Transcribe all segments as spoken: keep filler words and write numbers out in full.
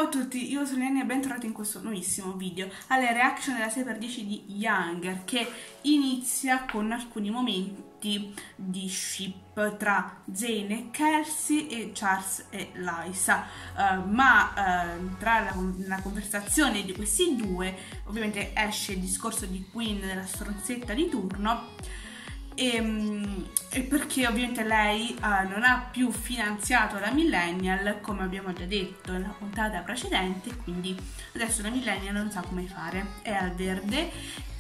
a tutti, io sono Leni e bentornati in questo nuovissimo video alle reaction della sei per dieci di Younger, che inizia con alcuni momenti di ship tra Zayn e Kelsey e Charles e Liza, uh, ma uh, tra la, la conversazione di questi due ovviamente esce il discorso di Queen, della stronzetta di turno. E, e perché ovviamente lei uh, non ha più finanziato la Millennial, come abbiamo già detto nella puntata precedente, quindi adesso la Millennial non sa come fare, è al verde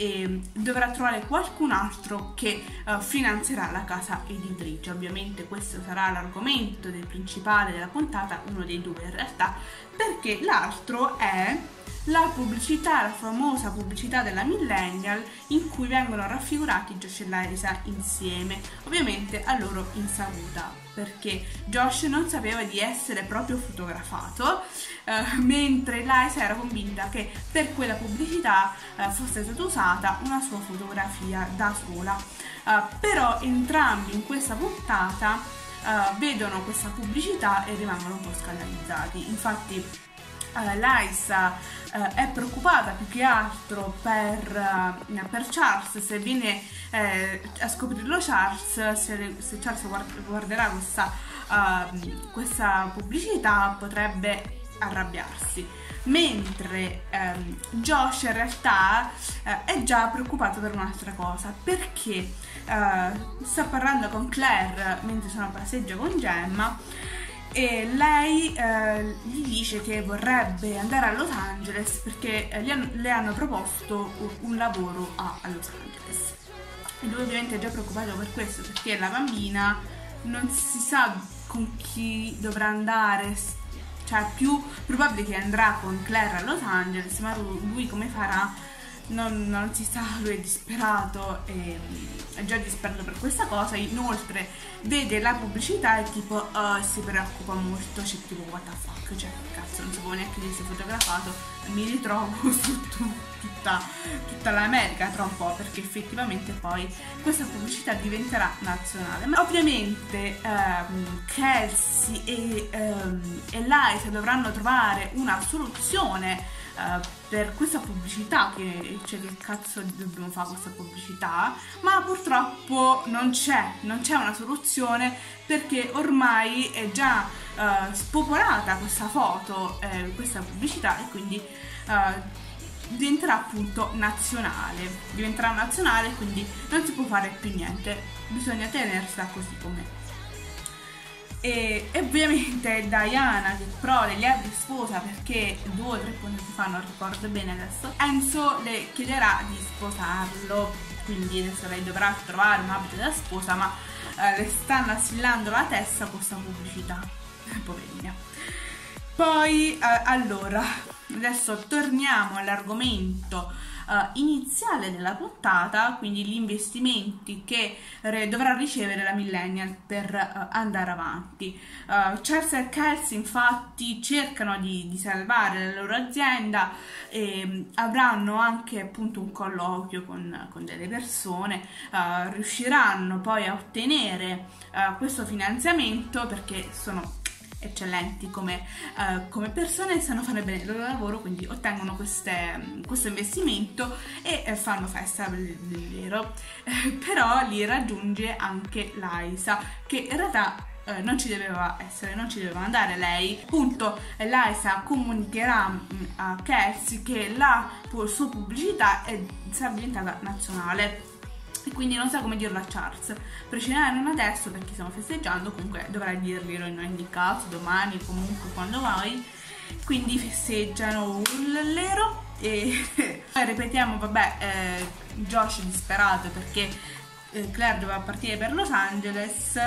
e dovrà trovare qualcun altro che uh, finanzierà la casa editrice. Ovviamente questo sarà l'argomento del principale della puntata, uno dei due in realtà, perché l'altro è la pubblicità, la famosa pubblicità della Millennial in cui vengono raffigurati Josh e Liza insieme, ovviamente a loro insaputa, perché Josh non sapeva di essere proprio fotografato, eh, mentre Liza era convinta che per quella pubblicità eh, fosse stata usata una sua fotografia da sola. Eh, però entrambi in questa puntata eh, vedono questa pubblicità e rimangono un po' scandalizzati. Infatti Uh, Liza uh, è preoccupata più che altro per, uh, per Charles, se viene eh, a scoprirlo Charles, se, se Charles guarderà questa, uh, questa pubblicità potrebbe arrabbiarsi, mentre um, Josh in realtà uh, è già preoccupato per un'altra cosa, perché uh, sta parlando con Claire mentre sono a passeggio con Gemma e lei eh, gli dice che vorrebbe andare a Los Angeles perché eh, gli hanno, le hanno proposto un lavoro a, a Los Angeles, e lui ovviamente è già preoccupato per questo, perché la bambina non si sa con chi dovrà andare, cioè è più probabile che andrà con Claire a Los Angeles, ma lui come farà non, non si sa. Lui è disperato e è già disperato per questa cosa. Inoltre vede la pubblicità e tipo uh, si preoccupa molto, c'è tipo what the fuck, cioè cazzo, non sapevo neanche di essere fotografato, mi ritrovo su tutta, tutta l'America tra un po', perché effettivamente poi questa pubblicità diventerà nazionale. Ma ovviamente um, Kelsey e, um, e Liza dovranno trovare una soluzione Uh, per questa pubblicità, che cioè che cazzo dobbiamo fare questa pubblicità, ma purtroppo non c'è non c'è una soluzione, perché ormai è già uh, spopolata questa foto, eh, questa pubblicità, e quindi uh, diventerà appunto nazionale diventerà nazionale, quindi non si può fare più niente, bisogna tenersela così com'è. E, e ovviamente Diana, che prode gli ha di sposa, perché due o tre punti fa, non ricordo bene adesso, Enzo le chiederà di sposarlo, quindi adesso lei dovrà trovare un abito da sposa, ma eh, le stanno assillando la testa con questa pubblicità, poverina. Poi eh, allora adesso torniamo all'argomento Uh, iniziale della puntata, quindi gli investimenti che dovrà ricevere la Millennial per uh, andare avanti. Uh, Charles e Kelsey infatti cercano di, di salvare la loro azienda e um, avranno anche appunto un colloquio con, con delle persone, uh, riusciranno poi a ottenere uh, questo finanziamento perché sono eccellenti come, uh, come persone, sanno fare bene il loro lavoro, quindi ottengono queste, questo investimento e eh, fanno festa vero. Eh, però lì raggiunge anche Liza, che in realtà eh, non ci doveva essere, non ci doveva andare lei. Appunto Liza comunicherà mh, a Kelsey che la sua pubblicità è, sarà diventata nazionale, e quindi non sa come dirlo a Charles. Precisare non adesso perché stiamo festeggiando, comunque dovrai dirglielo in ogni caso domani, comunque quando vai. Quindi festeggiano l'ero e poi ripetiamo, vabbè, eh, Josh è disperato perché eh, Claire doveva partire per Los Angeles,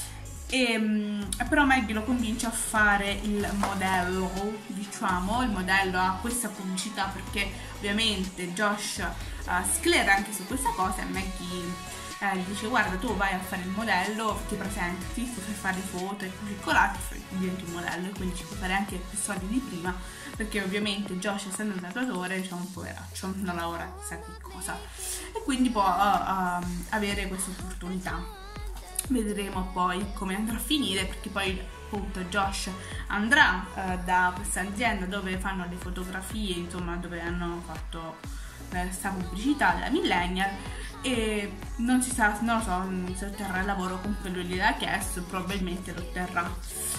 e, um, però Maggie lo convince a fare il modello, diciamo, il modello a questa pubblicità, perché ovviamente Josh uh, sclera anche su questa cosa, e Maggie uh, gli dice guarda, tu vai a fare il modello, ti presenti, ti fai fare foto e così colà, diventi un modello, e quindi ci puoi fare anche più soldi di prima, perché ovviamente Josh, essendo un tatuatore, diciamo un poveraccio, non lavora chissà che cosa, e quindi può uh, uh, avere questa opportunità. Vedremo poi come andrà a finire, perché poi appunto Josh andrà eh, da questa azienda dove fanno le fotografie, insomma dove hanno fatto questa pubblicità della Millennial, e non si sa, non lo so se otterrà il lavoro con quello lì da chiesto, probabilmente lo otterrà.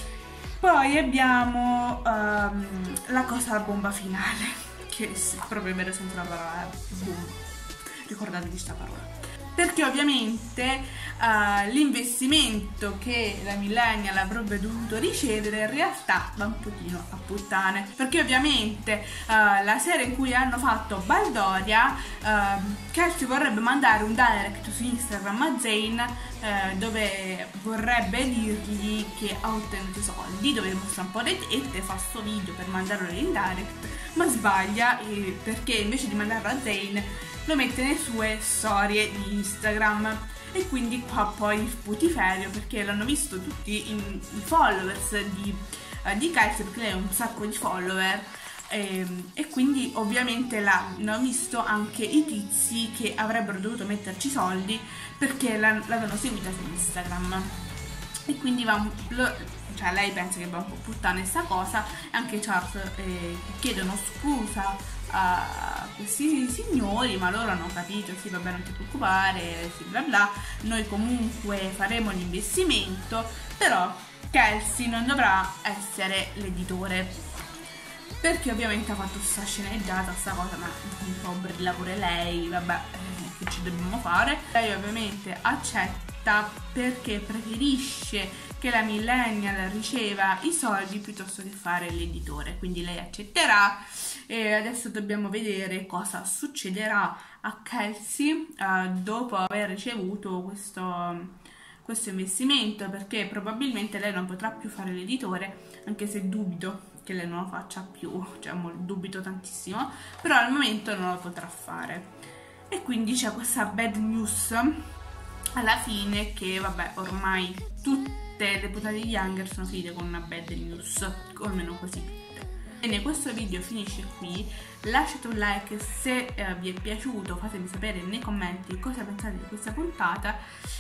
Poi abbiamo um, la cosa bomba finale, che proprio vero senza la parola bomba, ricordatevi questa parola. Perché ovviamente uh, l'investimento che la Millennial avrebbe dovuto ricevere in realtà va un pochino a puttane, perché ovviamente uh, la sera in cui hanno fatto Baldoria, uh, Kelsey vorrebbe mandare un direct su Instagram a Zayn uh, dove vorrebbe dirgli che ha ottenuto i soldi, dove mostra un po' le tette, fa sto video per mandarlo in direct, ma sbaglia eh, perché invece di mandarlo a Zayn lo mette nelle sue storie di Instagram, e quindi qua poi il putiferio, perché l'hanno visto tutti i, i followers di, uh, di Kelsey, perché lei ha un sacco di follower, e, e quindi ovviamente l'hanno visto anche i tizi che avrebbero dovuto metterci soldi perché l'avevano seguita su Instagram, e quindi va un, lo, cioè lei pensa che va un po' puttana sta cosa, e anche Charles eh, chiedono scusa a questi signori, ma loro hanno capito, sì vabbè non ti preoccupare, sì bla bla, noi comunque faremo l'investimento, però Kelsey non dovrà essere l'editore, perché ovviamente ha fatto sta sceneggiata, sta cosa, ma un po' brilla pure lei, vabbè, eh, che ci dobbiamo fare. Lei ovviamente accetta perché preferisce che la Millennial riceva i soldi piuttosto che fare l'editore, quindi lei accetterà, e adesso dobbiamo vedere cosa succederà a Kelsey uh, dopo aver ricevuto questo, questo investimento, perché probabilmente lei non potrà più fare l'editore, anche se dubito che lei non lo faccia più, cioè dubito tantissimo, però al momento non lo potrà fare, e quindi c'è questa bad news alla fine, che vabbè ormai tutte le puntate di Younger sono finite con una bad news, o almeno così tutte. Bene, questo video finisce qui, lasciate un like se eh, vi è piaciuto, fatemi sapere nei commenti cosa pensate di questa puntata,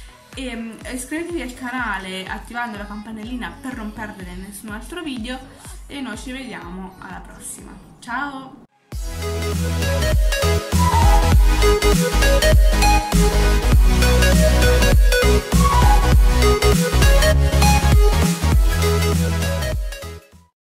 e eh, iscrivetevi al canale attivando la campanellina per non perdere nessun altro video, e noi ci vediamo alla prossima. Ciao!